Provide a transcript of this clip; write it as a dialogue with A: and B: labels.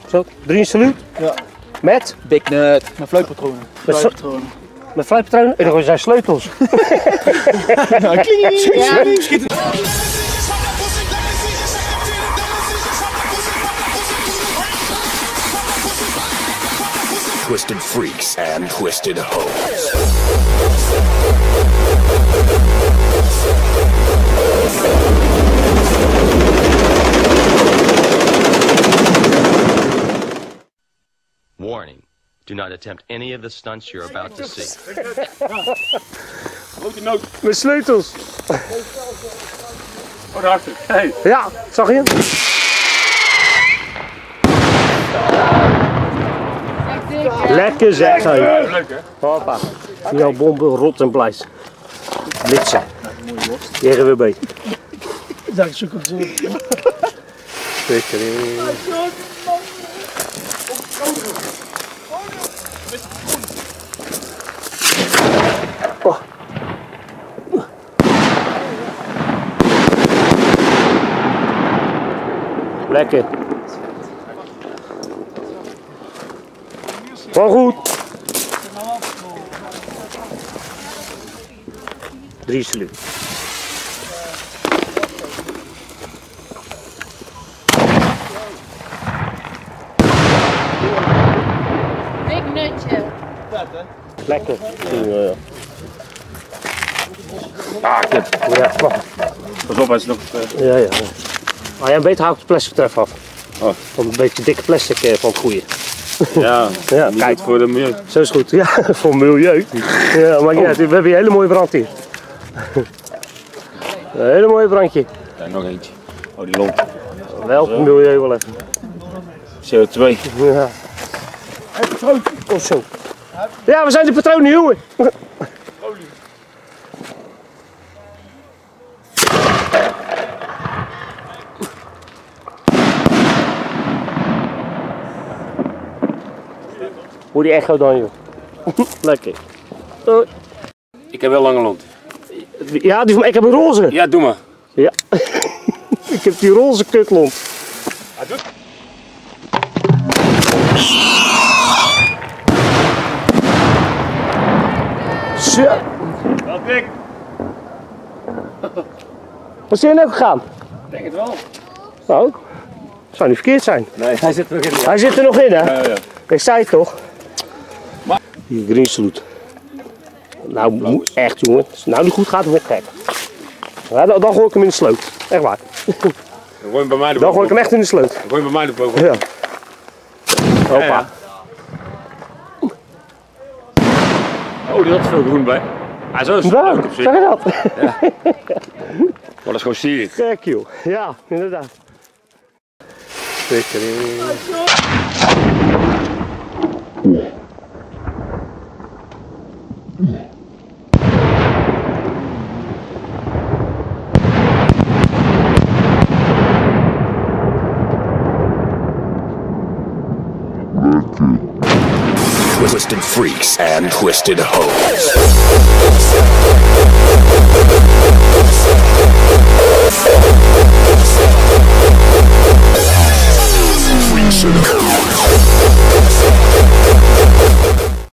A: Zo, 3 saluut.
B: Ja.
A: Met?
B: Big Nut. Met fluitpatronen.
A: Met fluitpatronen? En dan zijn sleutels.
B: Nou, schiet.
C: Twisted freaks and twisted hoes.
D: Warning. Do not attempt any of the stunts you're about to see.
A: Mijn sleutels.
E: Oh, daarachter. Hey.
A: Ja, zag je hem? Lekker zeg, zei je.
E: Leuk hè?
A: Hoppa. Jouw bomben rot en blijs. Blitsen. JGWB.
B: Daar zoek ik zo.
A: Lekker. Oh. Lekker. Wel goed. 3 saluut.
F: Big nutje.
A: Lekker. Ja. Ah, kut. Ja, wacht.
E: Pas op, hij is nog...
A: Ja. Maar jij beter houdt het plastic tref af.
E: Oh.
A: Van een beetje dikke plastic van het goede.
E: Ja,
A: Ja, kijk.
E: voor de milieu.
A: Zo is goed. Ja, voor milieu. Ja, maar niet uit. We hebben hier een hele mooie brand hier. Een hele mooie brandje.
E: Ja, nog eentje. Oh, die lont.
A: Wel voor milieu wel even.
E: CO2.
A: Ja. Of zo. Ja, we zijn de patronen, jongen. Hoe die echo dan, joh. Lekker.
E: Ik heb wel lange lont.
A: Ja, ik heb een roze.
E: Ja, doe maar.
A: Ja. Ik heb die roze kutlont. Zo.
E: Wel dik.
A: Wat is hier nou gegaan?
E: Ik denk het wel.
A: Nou, zou niet verkeerd zijn.
E: Nee, hij zit er nog in.
A: Hij zit er nog in, hè?
E: Ja.
A: Ik zei het toch?
E: Maar...
A: Hier, green salute. Nou, echt jongen. Als het nou niet goed gaat, dan word ik gek. Ja, dan gooi ik hem in de sloot. Echt waar.
E: Dan gooi hem bij mij de
A: Dan gooi ik hem echt in de sloot.
E: Dan gooi hem bij mij de boven.
A: Ja. Hoppa.
E: Ja. Oh, die had veel groen bij. Ah, zo is het
A: Nou,
E: leuk op zich.
A: zeg je dat?
E: Maar dat is gewoon Syrië.
A: Gek joh. Ja, inderdaad. Lekker.
C: Twisted freaks and twisted hoes.